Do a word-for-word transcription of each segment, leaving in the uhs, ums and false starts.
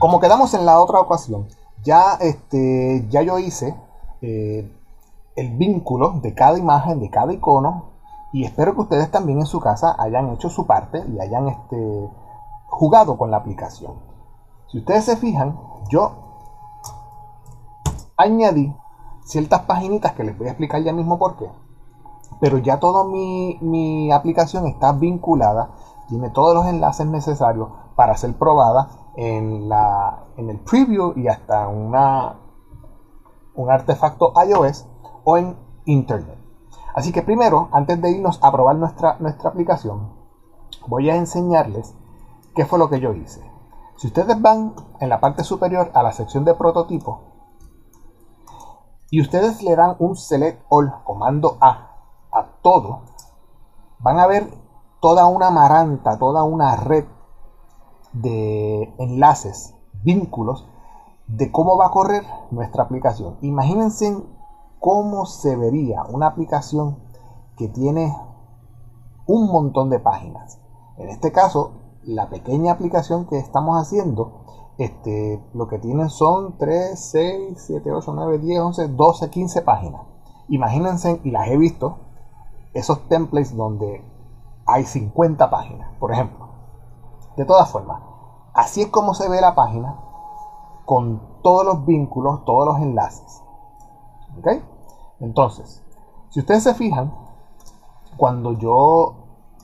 como quedamos en la otra ocasión, ya, este, ya yo hice eh, el vínculo de cada imagen, de cada icono, y espero que ustedes también en su casa hayan hecho su parte y hayan este, jugado con la aplicación. Si ustedes se fijan, yo añadí ciertas paginitas que les voy a explicar ya mismo por qué, pero ya toda mi, mi aplicación está vinculada, tiene todos los enlaces necesarios para ser probada en, la, en el preview y hasta una, un artefacto iOS o en internet. Así que primero, antes de irnos a probar nuestra, nuestra aplicación, voy a enseñarles qué fue lo que yo hice. Si ustedes van en la parte superior a la sección de prototipo y ustedes le dan un Select All, comando A, a todo, van a ver toda una maranta, toda una red de enlaces, vínculos, de cómo va a correr nuestra aplicación. Imagínense cómo se vería una aplicación que tiene un montón de páginas. En este caso, la pequeña aplicación que estamos haciendo, este, lo que tienen son tres, seis, siete, ocho, nueve, diez, once, doce, quince páginas. Imagínense, y las he visto, esos templates donde hay cincuenta páginas, por ejemplo. De todas formas, así es como se ve la página, con todos los vínculos, todos los enlaces. ¿Ok? Entonces, si ustedes se fijan, cuando yo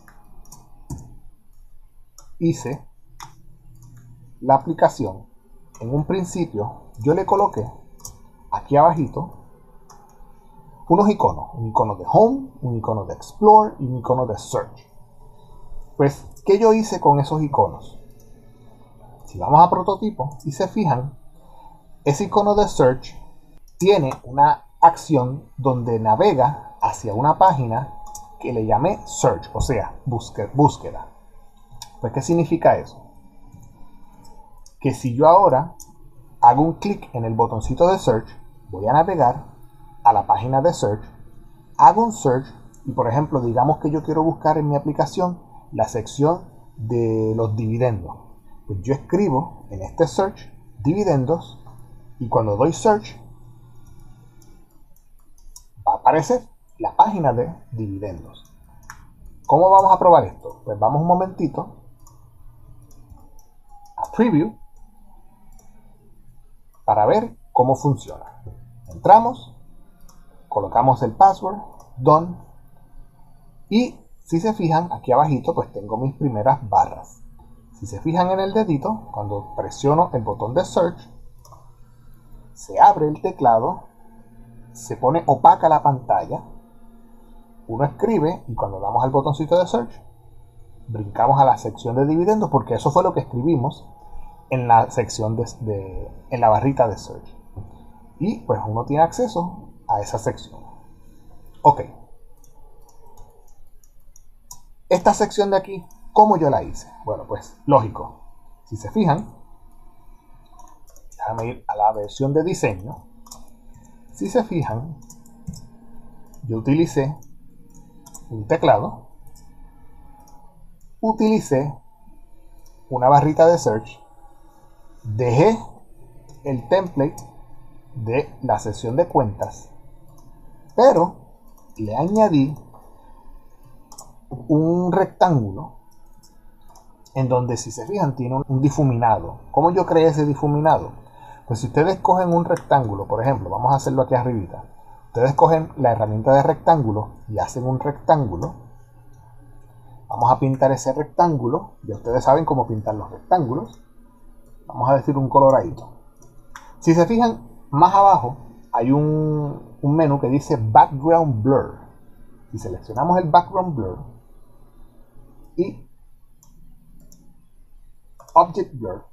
hice la aplicación, en un principio yo le coloqué aquí abajito unos iconos, un icono de Home, un icono de Explore y un icono de Search. Pues, ¿qué yo hice con esos iconos? Si vamos a prototipo y se fijan, ese icono de Search tiene una acción donde navega hacia una página que le llamé Search, o sea, búsqueda. Pues, ¿qué significa eso? Que si yo ahora hago un clic en el botoncito de Search, voy a navegar a la página de Search, hago un Search y, por ejemplo, digamos que yo quiero buscar en mi aplicación la sección de los dividendos. Pues yo escribo en este Search dividendos y cuando doy Search va a aparecer la página de dividendos. ¿Cómo vamos a probar esto? Pues vamos un momentito a Preview para ver cómo funciona. Entramos, colocamos el password, Done, y si se fijan aquí abajito pues tengo mis primeras barras. Si se fijan en el dedito, cuando presiono el botón de Search, se abre el teclado, se pone opaca la pantalla, uno escribe y cuando damos al botoncito de Search, brincamos a la sección de dividendos porque eso fue lo que escribimos en la sección de, de en la barrita de Search. Y pues uno tiene acceso a esa sección. Ok. Esta sección de aquí, ¿cómo yo la hice? Bueno, pues lógico. Si se fijan, déjame ir a la versión de diseño. Si se fijan, yo utilicé un teclado, utilicé una barrita de search, dejé el template de la sesión de cuentas, pero le añadí un rectángulo en donde, si se fijan, tiene un difuminado. ¿Cómo yo creé ese difuminado? Pues si ustedes cogen un rectángulo, por ejemplo, vamos a hacerlo aquí arribita, ustedes cogen la herramienta de rectángulo y hacen un rectángulo. Vamos a pintar ese rectángulo, ya ustedes saben cómo pintar los rectángulos. Vamos a decir un coloradito. Si se fijan, más abajo hay un, un menú que dice Background Blur. Si seleccionamos el Background Blur y Object Blur,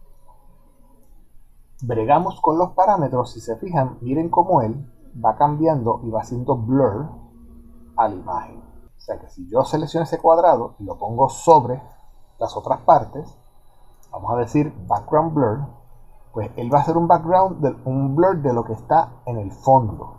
bregamos con los parámetros. Si se fijan, miren cómo él va cambiando y va haciendo blur a la imagen. O sea que si yo selecciono ese cuadrado y lo pongo sobre las otras partes, vamos a decir background blur, pues él va a hacer un background, de, un blur de lo que está en el fondo.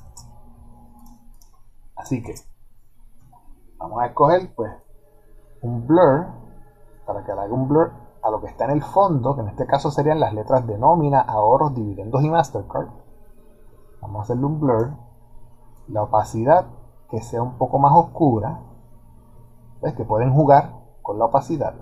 Así que vamos a escoger pues un blur para que le haga un blur a lo que está en el fondo, que en este caso serían las letras de nómina, ahorros, dividendos y Mastercard. Vamos a hacerle un blur. La opacidad que sea un poco más oscura. ¿Ves? Que pueden jugar con la opacidad.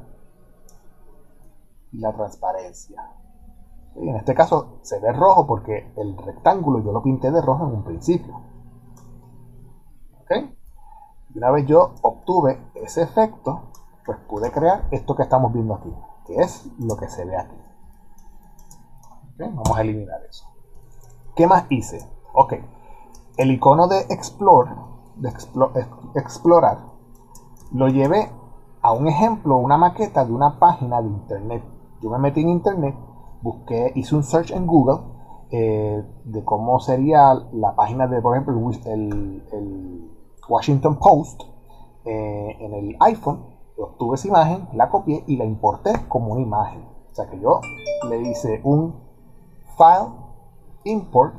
Y la transparencia. Y en este caso se ve rojo porque el rectángulo yo lo pinté de rojo en un principio. ¿Ok? Y una vez yo obtuve ese efecto, pues pude crear esto que estamos viendo aquí, que es lo que se ve aquí. ¿Okay? Vamos a eliminar eso. ¿Qué más hice? Ok, el icono de Explore, de explo explorar, lo llevé a un ejemplo, una maqueta de una página de internet. Yo me metí en internet, busqué, hice un search en Google eh, de cómo sería la página de, por ejemplo, el, el Washington Post eh, en el iPhone. Obtuve esa imagen, la copié y la importé como una imagen. O sea que yo le hice un file import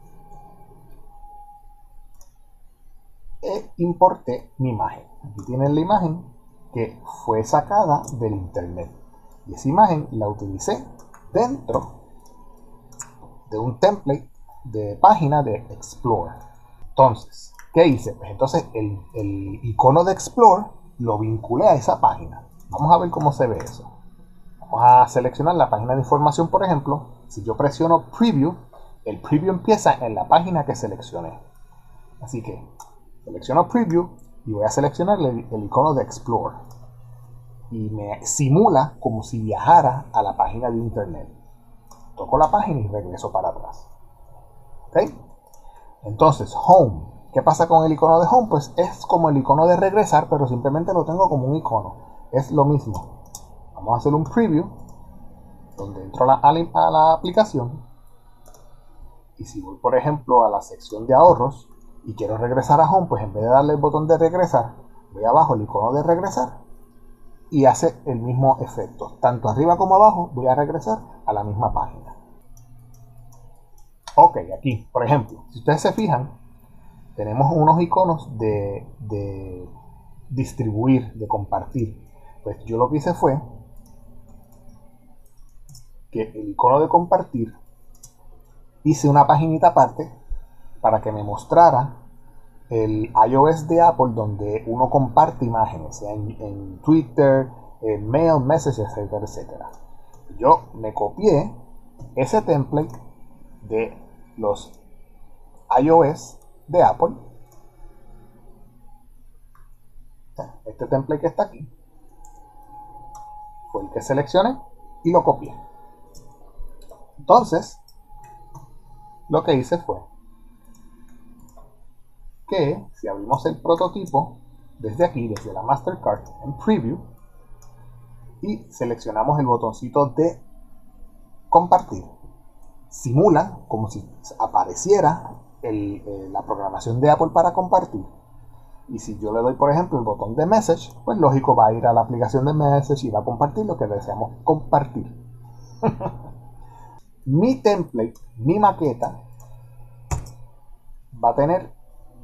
e importé mi imagen. Aquí tienen la imagen que fue sacada del internet. Y esa imagen la utilicé dentro de un template de página de Explore. Entonces, ¿qué hice? Pues entonces el, el icono de Explore lo vinculé a esa página. Vamos a ver cómo se ve eso. Vamos a seleccionar la página de información, por ejemplo. Si yo presiono Preview, el Preview empieza en la página que seleccioné. Así que selecciono Preview y voy a seleccionar el, el icono de Explore. Y me simula como si viajara a la página de internet. Toco la página y regreso para atrás. ¿Ok? Entonces, Home. ¿Qué pasa con el icono de Home? Pues es como el icono de regresar, pero simplemente lo tengo como un icono. Es lo mismo. Vamos a hacer un preview, donde entro a la, a la, a la aplicación. Y si voy, por ejemplo, a la sección de ahorros y quiero regresar a Home, pues en vez de darle el botón de regresar, voy abajo el icono de regresar y hace el mismo efecto. Tanto arriba como abajo voy a regresar a la misma página. Ok, aquí, por ejemplo, si ustedes se fijan, tenemos unos iconos de, de distribuir, de compartir. Pues yo lo que hice fue que el icono de compartir hice una paginita aparte para que me mostrara el iOS de Apple donde uno comparte imágenes, sea en, en Twitter, en Mail, Messages, etcétera, etcétera. Yo me copié ese template de los iOS de Apple. Este template que está aquí fue el que seleccioné y lo copié. Entonces, lo que hice fue que si abrimos el prototipo desde aquí, desde la Mastercard en Preview, y seleccionamos el botoncito de compartir, simula como si apareciera el, eh, la programación de Apple para compartir. Y si yo le doy, por ejemplo, el botón de Message, pues lógico va a ir a la aplicación de Message y va a compartir lo que deseamos compartir. Mi template, mi maqueta, va a tener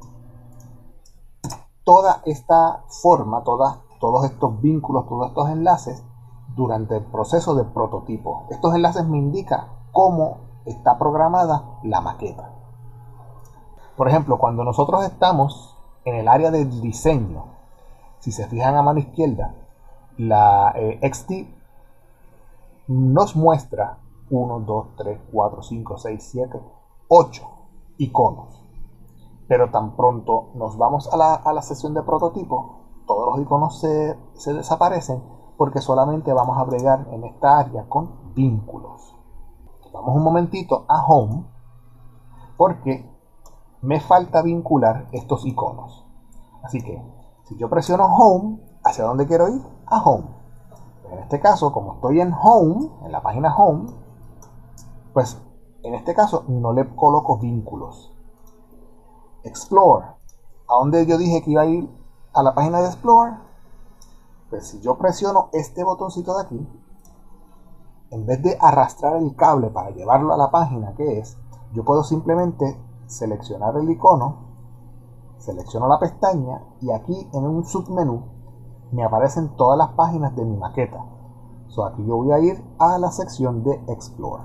toda esta forma, toda, todos estos vínculos, todos estos enlaces durante el proceso de prototipo. Estos enlaces me indican cómo está programada la maqueta. Por ejemplo, cuando nosotros estamos en el área de diseño, si se fijan a mano izquierda, la eh, X D nos muestra uno, dos, tres, cuatro, cinco, seis, siete, ocho iconos. Pero tan pronto nos vamos a la, a la sesión de prototipo, todos los iconos se, se desaparecen porque solamente vamos a bregar en esta área con vínculos. Vamos un momentito a Home porque me falta vincular estos iconos. Así que si yo presiono Home, ¿hacia dónde quiero ir? A Home. En este caso, como estoy en Home, en la página Home, pues en este caso no le coloco vínculos. Explore. ¿A dónde yo dije que iba a ir? A la página de Explore. Pues si yo presiono este botoncito de aquí, en vez de arrastrar el cable para llevarlo a la página que es, yo puedo simplemente seleccionar el icono, selecciono la pestaña y aquí en un submenú me aparecen todas las páginas de mi maqueta. So, aquí yo voy a ir a la sección de Explore.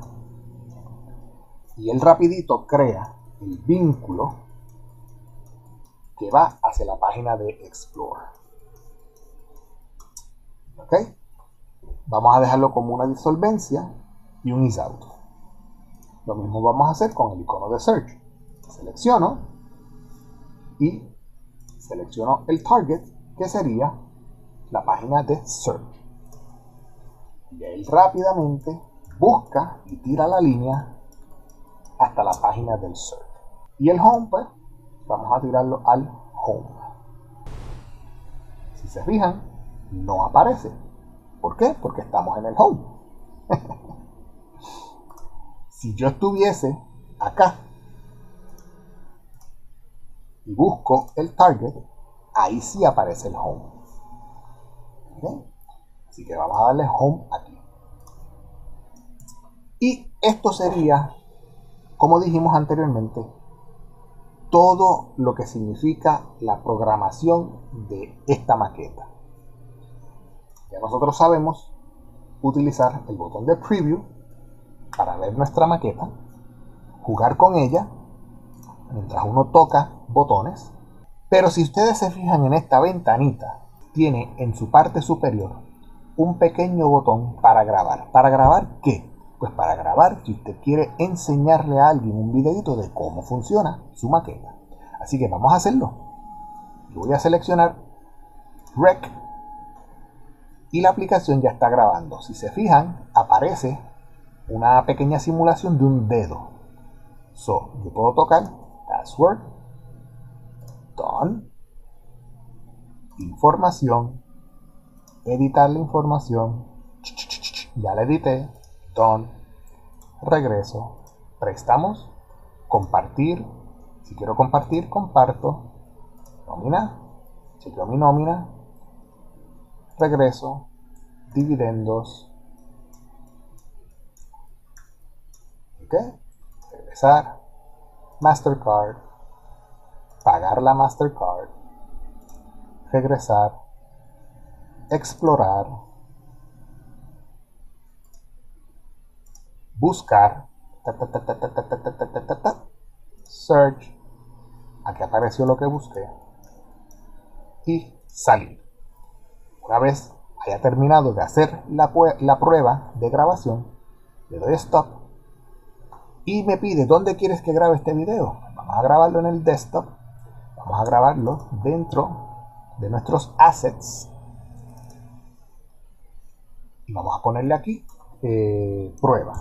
Y él rapidito crea el vínculo que va hacia la página de Explore. ¿Ok? Vamos a dejarlo como una disolvencia y un isOut. Lo mismo vamos a hacer con el icono de Search. Selecciono y selecciono el target, que sería la página de Search. Y él rápidamente busca y tira la línea hasta la página del Search. Y el Home, pues, vamos a tirarlo al Home. Si se fijan, no aparece. ¿Por qué? Porque estamos en el Home. Si yo estuviese acá y busco el target, ahí sí aparece el Home. ¿Okay? Así que vamos a darle Home aquí. Y esto sería, como dijimos anteriormente, todo lo que significa la programación de esta maqueta. Ya nosotros sabemos utilizar el botón de Preview para ver nuestra maqueta, jugar con ella mientras uno toca botones. Pero si ustedes se fijan en esta ventanita, tiene en su parte superior un pequeño botón para grabar. ¿Para grabar qué? Pues para grabar si usted quiere enseñarle a alguien un videito de cómo funciona su maqueta. Así que vamos a hacerlo. Yo voy a seleccionar Rec y la aplicación ya está grabando. Si se fijan, aparece una pequeña simulación de un dedo. So, yo puedo tocar Password, Done, Información, editar la información, ya la edité, Done, regreso, préstamos, compartir, si quiero compartir, comparto, nómina, chequeo mi nómina, regreso, dividendos, ok, regresar, Mastercard, pagar la Mastercard, regresar, explorar, buscar, ta, ta, ta, ta, ta, ta, ta, ta, ta, ta, ta, search, aquí apareció lo que busqué, y salir. Una vez haya terminado de hacer la, la prueba de grabación, le doy stop y me pide ¿dónde quieres que grabe este video? Vamos a grabarlo en el desktop, vamos a grabarlo dentro de nuestros assets y vamos a ponerle aquí eh, prueba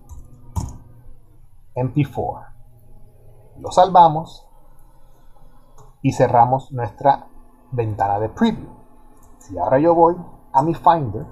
M P cuatro, lo salvamos y cerramos nuestra ventana de preview. Si ahora yo voy a mi Finder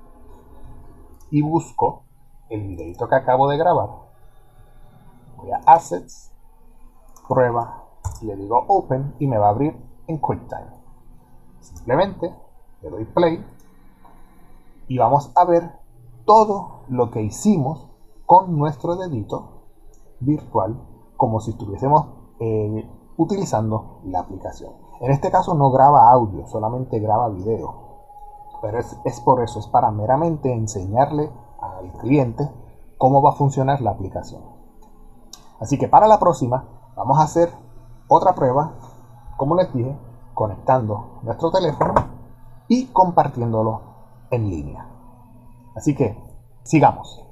y busco el videito que acabo de grabar, voy a Assets, Prueba, y le digo Open y me va a abrir en QuickTime. Simplemente le doy Play y vamos a ver todo lo que hicimos con nuestro dedito virtual, como si estuviésemos eh, utilizando la aplicación. En este caso no graba audio, solamente graba video. Pero es, es por eso, es para meramente enseñarle al cliente cómo va a funcionar la aplicación. Así que para la próxima vamos a hacer otra prueba, como les dije, conectando nuestro teléfono y compartiéndolo en línea. Así que sigamos.